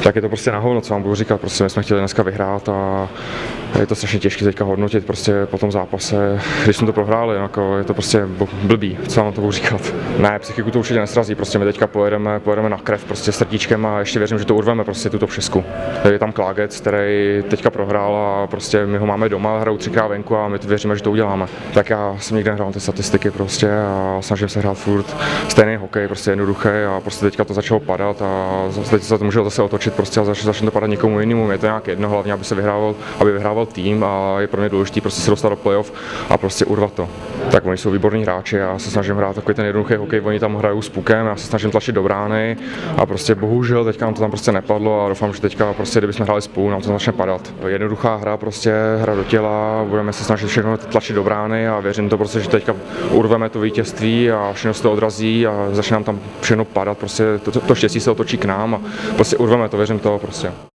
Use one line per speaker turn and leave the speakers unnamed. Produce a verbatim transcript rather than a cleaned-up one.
Tak je to prostě na hovno, co vám budu říkat, prostě my jsme chtěli dneska vyhrát a je to strašně těžké teďka hodnotit prostě po tom zápase, když jsme to prohráli, jako je to prostě blbý, co vám to budu říkat. Ne, psychiku to určitě nesrazí, prostě my teďka pojedeme, pojedeme na krev prostě srdíčkem a ještě věřím, že to urveme prostě tuto šestku. Je tam Klágec, který teďka prohrál a prostě my ho máme doma, hrajou třikrát venku a my věříme, že to uděláme. Tak já jsem nikdy nehrál ty statistiky prostě a snažím se hrát furt stejný hokej, prostě jednoduchý a prostě teďka to začalo padat a teď se to může zase otočit prostě a začne to padat někomu jinému. Je to nějak jedno, hlavně aby se vyhrával, aby vyhrával tým a je pro mě důležité prostě se dostat do playoff a prostě urvat to. Tak oni jsou výborní hráči, já se snažím hrát takový ten jednoduchý hokej, oni tam hrajou s pukem, já se snažím tlačit do brány a prostě bohužel teďka nám to tam prostě nepadlo a doufám, že teďka prostě kdybychom hráli spolu, nám to začne padat. Jednoduchá hra, prostě hra do těla, budeme se snažit všechno tlačit do brány a věřím to prostě, že teďka urveme to vítězství a všechno se to odrazí a začne nám tam všechno padat, prostě to, to, to štěstí se otočí k nám a prostě urveme to, věřím to prostě.